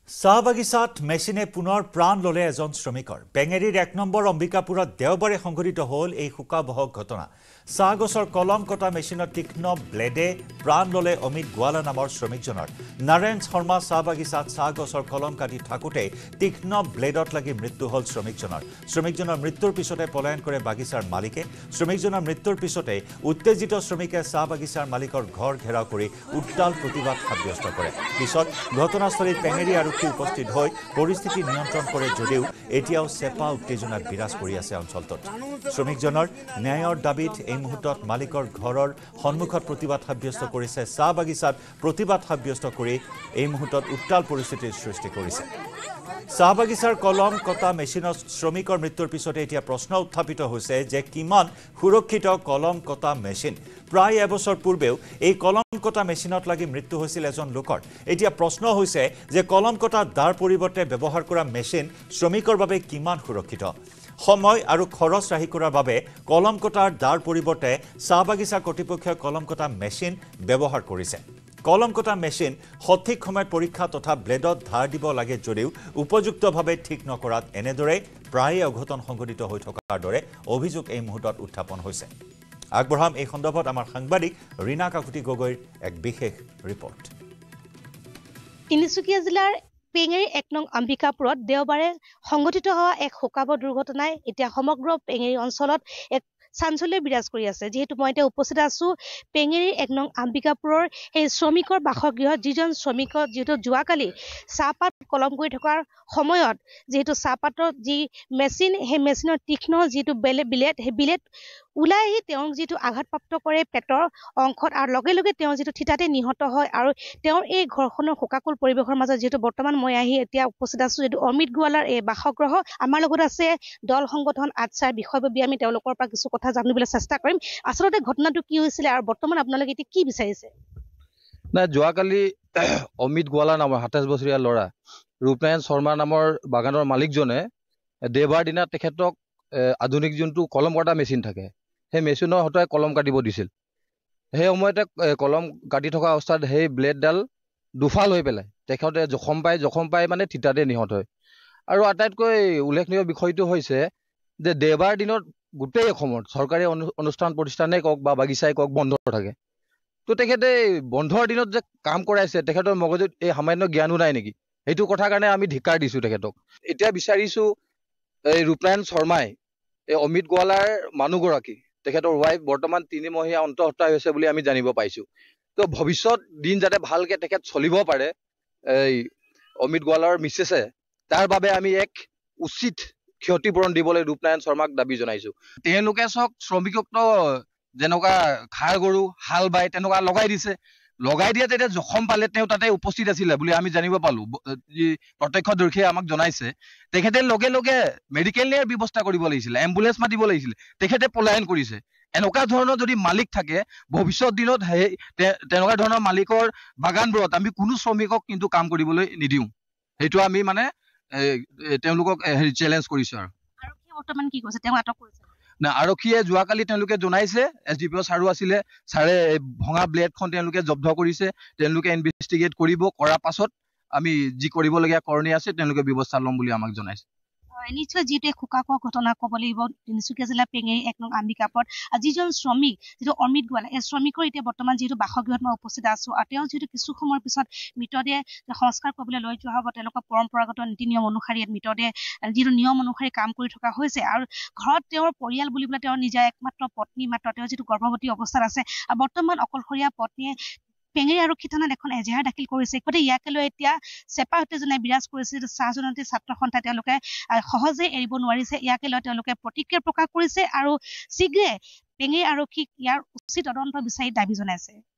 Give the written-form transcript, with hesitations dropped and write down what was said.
চাহ বাগিচাত মেচিনে পুনৰ প্ৰাণ ল'লে এজন শ্ৰমিকৰ পেঙেৰীৰ ১ নম্বৰ অম্বিকাপুৰত দেওবাৰে সংঘটিত হ'ল এই শোকাবহ ঘটনা চাহ গছৰ কলম কটা মেচিনৰ তীক্ষ্ণ ব্লেডে প্ৰাণ ল'লে অমিত গোৱালা নামৰ শ্ৰমিকজনৰ নাৰায়ণ শৰ্মা চাহ বাগিচাত চাহ গছৰ কলম কাটি থাকোঁতে তীক্ষ্ণ ব্লেডত লাগি মৃত্যু হ'ল শ্ৰমিকজনৰ মৃত্যুৰ পিছতে পলায়ন কৰে বাগিচাৰ মালিকে শ্ৰমিকজনৰ মৃত্যুৰ পিছতে উত্তেজিত শ্ৰমিকে চাহ বাগিচাৰ মালিকৰ ঘৰ ঘেৰাও কৰি উত্তাল প্ৰতিবাদ সাব্যস্ত কৰে পিছত ঘটনাস্থলীত পেঙেৰী আৰু উপস্থিত হৈ পৰিস্থিতি নিয়ন্ত্ৰণ কৰে যদিও এতিয়াও চেপা উত্তেজনাত বিৰাজ কৰি আছে অঞ্চলটোত শ্ৰমিকজনৰ ন্যায়ৰ দাবীত এই মুহূৰ্তত মালিকৰ ঘৰৰ সন্মুখত প্ৰতিবাদ সাব্যস্ত কৰিছে চাহ বাগিচাত প্ৰতিবাদ সাব্যস্ত কৰি এই মুহূৰ্তত উত্তাল পৰিস্থিতিৰ সৃষ্টি কৰিছে চাহ বাগিচাৰ কলম কটা মেচিনৰ শ্ৰমিকৰ মৃত্যুৰ পিছতে এতিয়া প্ৰশ্ন উত্থাপিত হৈছে যে কিমান সুৰক্ষিত কলম কটা মেচিন প্ৰায় এবছৰ পূৰ্বেও এই কলম কটা মেচিনত লাগি মৃত্যু হৈছিল এজন লোকৰ এতিয়া প্ৰশ্ন হৈছে যে কলম কটা দাৰ পৰিৱৰ্তে ব্যৱহাৰ কৰা মেচিন শ্ৰমিকৰ বাবে কিমান সুৰক্ষিত সময় আৰু খৰচ ৰাহি কৰাৰ বাবে কলম কটাৰ দাৰ পৰিৱৰ্তে চাহ বাগিচা কৰ্তৃপক্ষই কলম কটা মেচিন ব্যৱহাৰ কৰিছে কলম কটা মেচিন সঠিক সময়ত পৰীক্ষা তথা ব্লেডত ধাৰ দিব লাগে যদিও উপযুক্তভাৱে ঠিক নকৰাত এনেদৰে প্ৰায় অঘটন সংঘটিত হৈ থকাৰ দৰে অভিযোগ এই মুহূৰ্তত উত্থাপন হৈছে আগবঢ়াম এই সন্দৰ্ভত আমাৰ সাংবাদিক ৰীনা কাকুতি গগৈৰ এক বিশেষ ৰিপৰ্ট তিনিচুকীয়া জিলাৰ পেঙেৰী ১ নং অম্বিকাপুৰত দেওবাৰে সংঘটিত হোৱা এক শোকাবহ দুৰ্ঘটনাই এতিয়া সমগ্ৰ পেঙেৰী অঞ্চলত এক চাঞ্চল্য বিৰাজ কৰি আছে যেহেতু মই এতিয়া উপস্থিত আছো পেঙেৰীৰ ১ নং অম্বিকাপুৰৰ এই শ্ৰমিকৰ বাসগৃহত যিজন শ্ৰমিকৰ যেহেতু যোৱাকালি চাহপাত কলম কৰি থকাৰ সময়ত যেহেতু চাহপাতৰ যি মেচিন সেই মেচিনৰ তীক্ষ্ণ যিটো ব্লেড সেই ব্লেড ওলাই আহি তেওঁক যিটো আঘাতপ্ৰাপ্ত কৰে পেটৰ অংশত আৰু লগে লগে তেওঁ যিটো থিতাতে নিহত হয় আৰু তেওঁৰ এই ঘৰখনৰ শোকাকুল পৰিৱেশৰ মাজত যেহেতু বৰ্তমান মই আহি এতিয়া উপস্থিত আছো যিটো অমিত গোৱালাৰ এই বাসগৃহ আমাৰ লগত আছে দল সংগঠন আচ্ছাৰ বিষয়ববীয়া আমি তেওঁলোকৰ পৰা কিছু কথা জানিবলৈ চেষ্টা কৰিম আচলতে ঘটনাটো কি হৈছিল আৰু বৰ্তমান আপোনালোকে এতিয়া কি বিচাৰিছে না যোৱাকালি অমিত গোৱালা নামৰ ২৭ বছৰীয়া ল'ৰা ৰূপনাৰায়ণ শৰ্মা নামৰ বাগানৰ মালিকজনে দেওবাৰ দিনা তেখেতক আধুনিক যোনটো কলম কটা মেচিন থাকে সেই মেচিনৰ হতাই কলম কাটিব দিছিল সেই সময়তে কলম কাটি থকা অৱস্থাত সেই ব্লেডডাল দুফাল হৈ পেলাই তেখেতে জখম পাই মানে থিতাতে নিহত হয় আৰু আটাইতকৈ উল্লেখনীয় বিষয়টো হৈছে যে দেওবাৰ দিনত গোটেই অসমত চৰকাৰী অনুষ্ঠান প্ৰতিষ্ঠানেই কওক বা বাগিচাই কওক বন্ধ থাকে তো তেখেতে বন্ধৰ দিনত যে কাম কৰাইছে তেখেতৰ মগজুত এই সামান্য জ্ঞানো নাই নেকি সেইটো কথাৰ কাৰণে আমি ধিক্কাৰ দিছোঁ তেখেতক এতিয়া বিচাৰিছোঁ এই ৰূপনাৰায়ণ শৰ্মাই এই অমিত গোৱালাৰ মানুহগৰাকী তেখেতৰ ৱাইফ বৰ্তমান ৩ মহীয়া অন্তঃসত্ত্বা হৈছে বুলি আমি জানিব পাইছোঁ তো ভৱিষ্যত দিন যাতে ভালকৈ তেখেত চলিব পাৰে এই অমিত গোৱালাৰ মিছেছে তাৰ বাবে আমি এক উচিত ক্ষতিপূৰণ দিবলৈ ৰূপনাৰায়ণ শৰ্মাক দাবী জনাইছোঁ তেওঁলোকে চাওক শ্ৰমিককতো যেনেকুৱা খাৰ গৰু হাল বাই তেনেকুৱা লগাই দিয়ে তেতিয়া জখম পালে তেওঁ তাতে উপস্থিত আছিলে বুলি আমি জানিব পালোঁ যি প্ৰত্যক্ষদৰ্শীয়ে আমাক জনাইছে তেখেতে লগে লগে মেডিকেল নিয়াৰ ব্যৱস্থা কৰিব লাগিছিলে এম্বুলেন্স মাতিব লাগিছিলে তেখেতে পলায়ন কৰিছে এনেকুৱা ধৰণৰ যদি মালিক থাকে ভৱিষ্যত দিনত তেনেকুৱা ধৰণৰ মালিকৰ বাগানবোৰত আমি কোনো শ্ৰমিকক কিন্তু কাম কৰিবলৈ নিদিওঁ সেইটো আমি মানে তেওঁলোকক চেলেঞ্জ কৰিছোঁ আৰু বৰ্তমান কি কৈছে তেওঁ আটক কৰিছে না আৰক্ষীয়ে যোৱাকালি তেওঁলোকে জনাইছে SDPO ছাৰো আছিলে ছাৰে ভঙা ব্লেডখন তেওঁলোকে জব্দ কৰিছে তেওঁলোকে ইনভেষ্টিগেট কৰাৰ পাছত আমি যি কৰিবলগীয়া কৰণীয় আছে তেওঁলোকে ব্যৱস্থা ল'ম বুলি আমাক জনাইছে নিশ্চয় যিটো শোকাকুল ঘটনা ক'ব লাগিব তিনিচুকীয়া জিলা পেঙেৰী ১ নং অম্বিকাপুৰত যিজন শ্ৰমিক যিটো অমিত গোৱালা এই শ্ৰমিকৰ এতিয়া বৰ্তমান যিহেতু বাসগৃহত মই উপস্থিত আছো আৰু তেওঁ যিহেতু কিছু সময়ৰ পিছত মৃতদেহ সংস্কাৰ কৰিবলৈ লৈ যোৱা হ'ব তেওঁলোকৰ পৰম্পৰাগত নীতি নিয়ম অনুসৰি মৃতদেহ যিটো নিয়ম অনুসৰি কাম কৰি থকা হৈছে আৰু ঘৰত তেওঁৰ পৰিয়াল বুলিবলৈ তেওঁৰ নিজা একমাত্ৰ পত্নী মাত্ৰ তেওঁ যিটো গৰ্ভৱতী অৱস্থাত আছে আৰু বৰ্তমান অকলশৰীয়া পত্নীয়ে পেঙেৰী আৰক্ষী থানাত এখন এজাহাৰ দাখিল কৰিছে গতিকে ইয়াকে লৈ এতিয়া চেপা উত্তেজনাই বিৰাজ কৰিছে যিটো চাহ জনজাতি ছাত্ৰ সন্থাই তেওঁলোকে সহজে এৰিব নোৱাৰিছে ইয়াকে লৈ তেওঁলোকে প্ৰতিক্ৰিয়া প্ৰকাশ কৰিছে আৰু শীঘ্ৰে পেঙেৰী আৰক্ষীক ইয়াৰ উচিত তদন্ত বিচাৰি দাবী জনাইছে